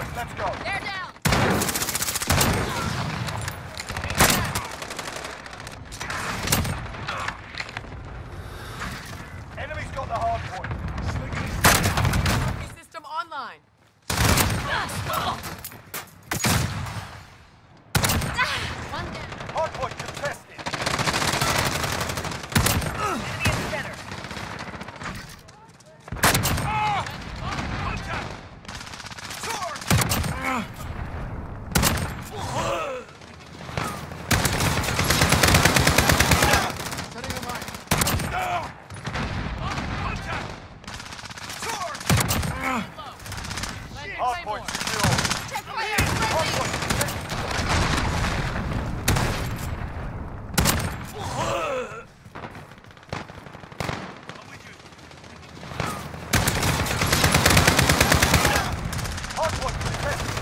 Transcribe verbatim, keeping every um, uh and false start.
Hardpoint, let's go. They're down. Enemy's got the hardpoint. System online. One down. Hardpoint contested. Enemy in the center. Hardpoint secure. Check fire. Hardpoint contested. Hardpoint contested.